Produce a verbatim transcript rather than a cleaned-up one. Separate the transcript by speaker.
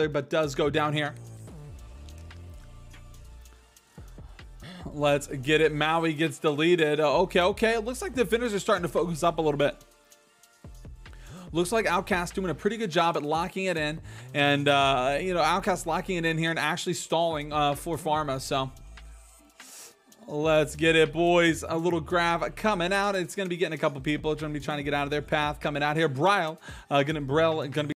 Speaker 1: but does go down here. Let's get it. Mowey gets deleted. Uh, okay, okay. It looks like the defenders are starting to focus up a little bit. Looks like Outcast doing a pretty good job at locking it in. And, uh, you know, Outcast locking it in here and actually stalling uh, for Pharma. So let's get it, boys. A little grab coming out. It's going to be getting a couple people. It's going to be trying to get out of their path coming out here. Bryle, uh, going to Brell going to be